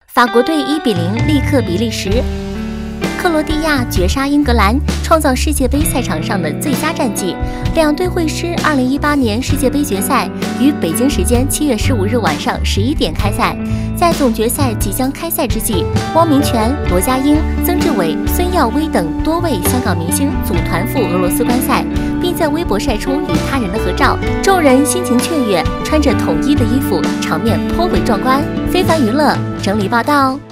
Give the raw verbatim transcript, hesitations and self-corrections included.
法国队一比零力克比利时。克罗地亚绝杀英格兰，创造世界杯赛场上的最佳战绩。两队会师二零一八年世界杯决赛于北京时间七月十五日晚上十一点开赛。在总决赛即将开赛之际，汪明荃、罗家英、曾志伟、孙耀威等多位香港明星组团赴俄罗斯观赛，并在微博晒出与他人的合照，众人心情雀跃，穿着统一的衣服，场面颇为壮观。非凡娱乐整理报道。